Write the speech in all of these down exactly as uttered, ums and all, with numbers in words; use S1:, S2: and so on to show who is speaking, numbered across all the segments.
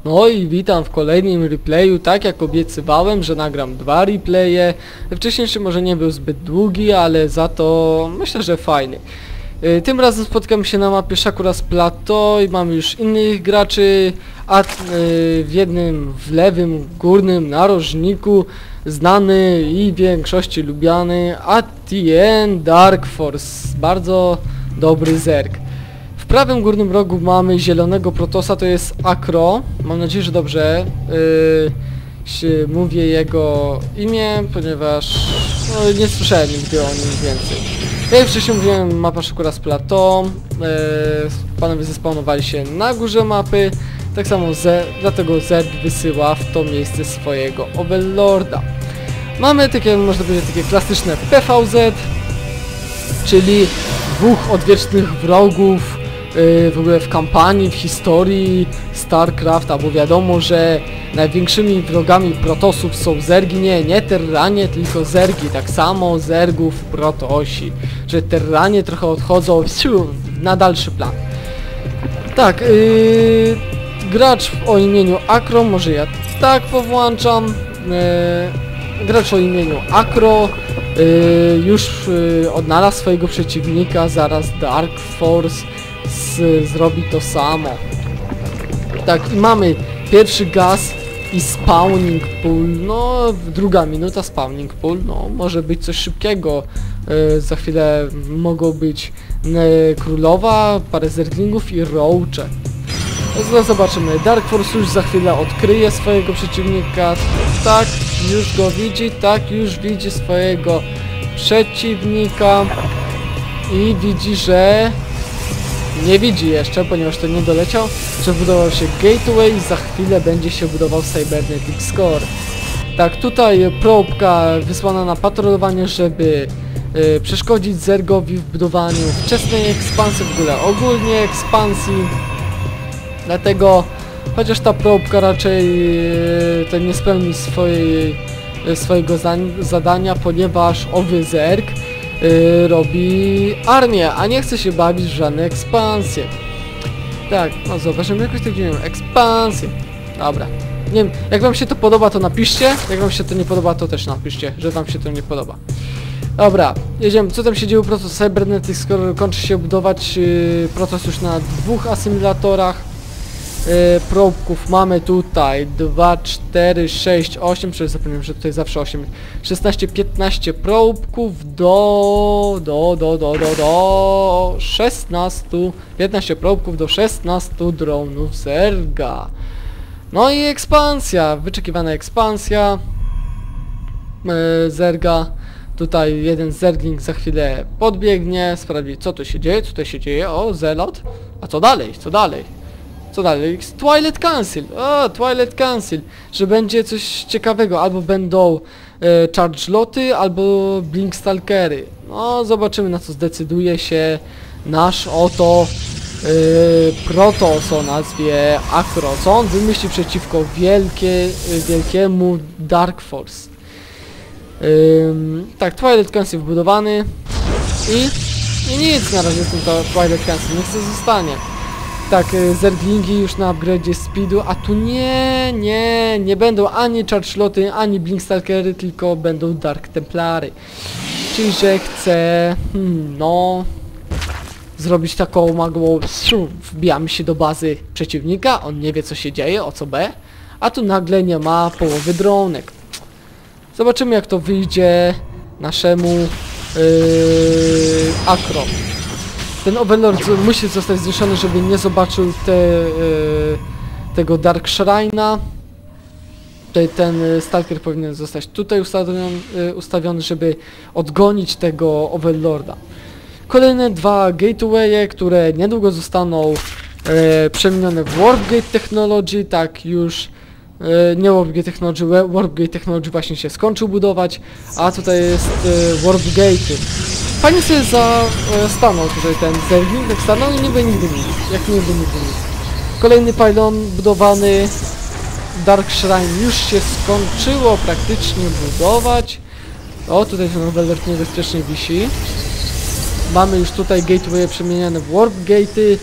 S1: No i witam w kolejnym replayu, tak jak obiecywałem, że nagram dwa replaye. Wcześniejszy może nie był zbyt długi, ale za to myślę, że fajny. Tym razem spotkamy się na mapie Shakuras Plateau i mamy już innych graczy, a w jednym w lewym górnym narożniku znany i w większości lubiany Atien Dark Force, bardzo dobry zerg. W prawym górnym rogu mamy zielonego Protosa, to jest Akro, mam nadzieję, że dobrze yy, mówię jego imię, ponieważ no, nie słyszałem nigdy o nim więcej. Jak wcześniej mówiłem, mapa Shakuras Plateau, yy, panowie zespawnowali się na górze mapy, tak samo Z, dlatego Z wysyła w to miejsce swojego Overlorda. Mamy takie, można powiedzieć, takie klasyczne P V Z, czyli dwóch odwiecznych wrogów yy, w ogóle w kampanii, w historii StarCrafta, bo wiadomo, że największymi wrogami Protosów są zergi, nie, nie Terranie, tylko zergi, tak samo zergów Protosi, że Terranie trochę odchodzą na dalszy plan. Tak, yy, gracz o imieniu Akro, może ja tak powłączam, yy, gracz o imieniu Akro yy, już yy, odnalazł swojego przeciwnika, zaraz Dark Force z, zrobi to samo. Tak, i mamy pierwszy gaz i spawning pool, no druga minuta spawning pool, no może być coś szybkiego, yy, za chwilę mogą być yy, królowa, parę zerglingów i roache. No zobaczymy, Dark Force już za chwilę odkryje swojego przeciwnika, tak, już go widzi, tak, już widzi swojego przeciwnika i widzi, że nie widzi jeszcze, ponieważ to nie doleciał, że budował się gateway i za chwilę będzie się budował cybernetic score. Tak, tutaj probka wysłana na patrolowanie, żeby yy, przeszkodzić zergowi w budowaniu wczesnej ekspansji, w ogóle ogólnie ekspansji. Dlatego, chociaż ta probka raczej yy, to nie spełni swojej, yy, swojego za zadania, ponieważ owy zerg yy, robi armię, a nie chce się bawić w żadne ekspansje. Tak, no zobaczymy jakoś tak, nie wiem, ekspansję. Dobra. Nie wiem, jak wam się to podoba, to napiszcie. Jak wam się to nie podoba, to też napiszcie, że wam się to nie podoba. Dobra, jedziemy. Co tam się dzieje? Proces Cybernetic, skoro kończy się budować yy, proces już na dwóch asymilatorach. Yy, probków mamy tutaj dwa, cztery, sześć, osiem, czyli zapomniałem, że tutaj zawsze osiem, szesnaście, piętnaście probków do, do, do, do, do, do szesnastu, piętnaście probków do szesnastu dronów zerga. No i ekspansja, wyczekiwana ekspansja yy, zerga. Tutaj jeden zergling za chwilę podbiegnie, sprawdzi, co tu się dzieje, co tutaj się dzieje. O, Zelot. A co dalej, co dalej? Co dalej? Twilight Council. O, Twilight Council. Że będzie coś ciekawego. Albo będą e, charge loty, albo blink stalkery. No, zobaczymy, na co zdecyduje się nasz oto e, Protos o nazwie Akro. Co on wymyśli przeciwko wielkie, wielkiemu Dark Force. Ym, tak, Twilight Council wbudowany i, i nic na razie z tym to Twilight Council, niech to zostanie. Tak, y, zerglingi już na upgrade'zie speedu, a tu nie, nie, nie będą ani charge loty, ani blink stalkery, tylko będą Dark Templary. Czyli, że chcę, hmm, no, zrobić taką magłą, wbijamy się do bazy przeciwnika, on nie wie, co się dzieje, o co B, a tu nagle nie ma połowy dronek. Zobaczymy, jak to wyjdzie naszemu yy, Akro. Ten Overlord musi zostać zniszczony, żeby nie zobaczył te, yy, tego Dark Shrine'a. Tutaj ten Stalker powinien zostać tutaj ustawiony, yy, ustawiony, żeby odgonić tego Overlorda. Kolejne dwa gatewaye, które niedługo zostaną yy, przemienione w Warpgate Technology, tak już. Nie Warpgate Technology, Warpgate Technology właśnie się skończył budować, a tutaj jest y, Warpgate. Fajnie sobie zastanął tutaj ten zergling, tak stanął i niby nigdy nic, jak nigdy nigdy nic. Kolejny pylon budowany, Dark Shrine już się skończyło praktycznie budować. O, tutaj ten Overlord niebezpiecznie wisi. Mamy już tutaj gateway przemieniane w Warpgate'y.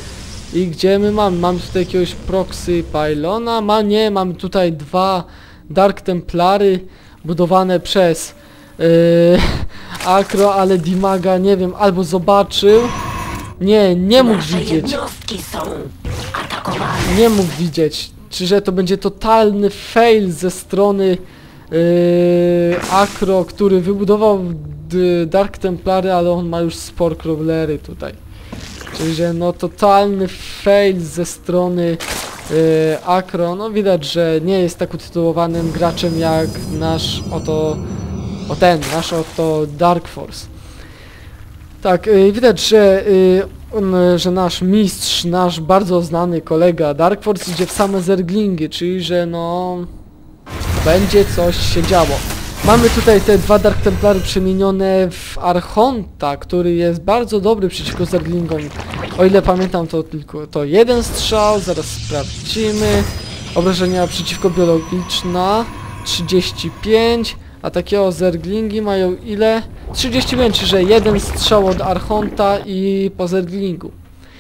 S1: I gdzie my mamy? Mamy tutaj jakiegoś proxy pylona? Ma, nie, mamy tutaj dwa Dark Templary budowane przez yy, Akro, ale Dimaga, nie wiem, albo zobaczył. Nie, nie mógł
S2: Nasze
S1: widzieć.
S2: jednostki są atakowane.
S1: Nie mógł widzieć. Czy że to będzie totalny fail ze strony yy, Akro, który wybudował d- Dark Templary, ale on ma już Spore Crawlery tutaj. Czyli że no totalny fail ze strony yy, Akro. No widać, że nie jest tak utytułowanym graczem jak nasz oto, o ten, nasz oto Dark Force. Tak, yy, widać, że, yy, on, że nasz mistrz, nasz bardzo znany kolega Dark Force idzie w same zerglingi, czyli że no będzie coś się działo. Mamy tutaj te dwa Dark Templary przemienione w Archonta, który jest bardzo dobry przeciwko zerglingom. O ile pamiętam, to tylko to jeden strzał, zaraz sprawdzimy. Obrażenia przeciwko biologiczna trzydzieści pięć, a takie zerglingi mają ile? trzydzieści pięć, czyli że jeden strzał od Archonta i po zerglingu.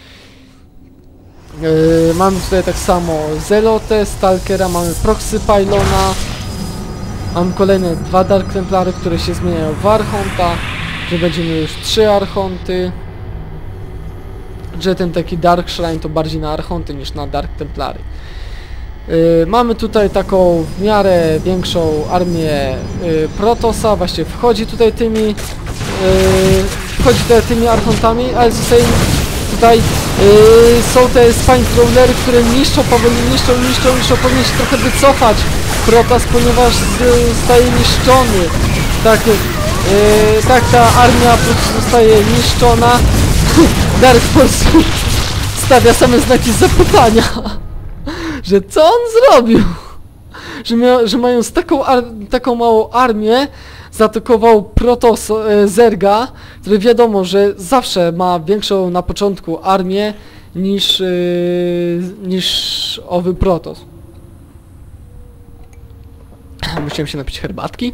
S1: Yy, mamy tutaj tak samo Zelotę, Stalkera, mamy Proxy Pylona. Mam kolejne dwa Dark Templary, które się zmieniają w Archonta, że będziemy już trzy Archonty. Że ten taki Dark Shrine to bardziej na Archonty niż na Dark Templary. Yy, mamy tutaj taką w miarę większą armię yy, Protosa, właśnie wchodzi tutaj tymi yy, wchodzi tutaj tymi Archontami, ale zostaje tutaj yy, są te Spine Crawlery, które niszczą, powoli niszczą, niszczą, niszczą, powinien się trochę wycofać Protoss, ponieważ zostaje niszczony. Tak, yy, tak ta armia po prostu zostaje niszczona. Dark Force stawia same znaki zapytania, że co on zrobił, że, mia że mając taką, taką małą armię zaatakował Protoss e, Zerga, który wiadomo, że zawsze ma większą na początku armię niż, yy, niż owy Protoss. Musiałem się napić herbatki.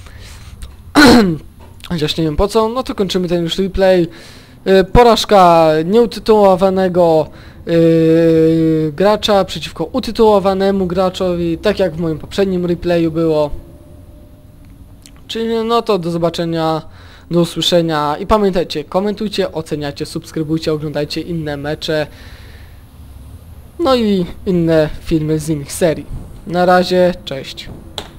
S1: Chociaż nie wiem po co, no to kończymy ten już replay. Yy, porażka nieutytułowanego yy, gracza przeciwko utytułowanemu graczowi, tak jak w moim poprzednim replayu było. Czyli no to do zobaczenia, do usłyszenia i pamiętajcie, komentujcie, oceniajcie, subskrybujcie, oglądajcie inne mecze, no i inne filmy z innych serii. Na razie, cześć.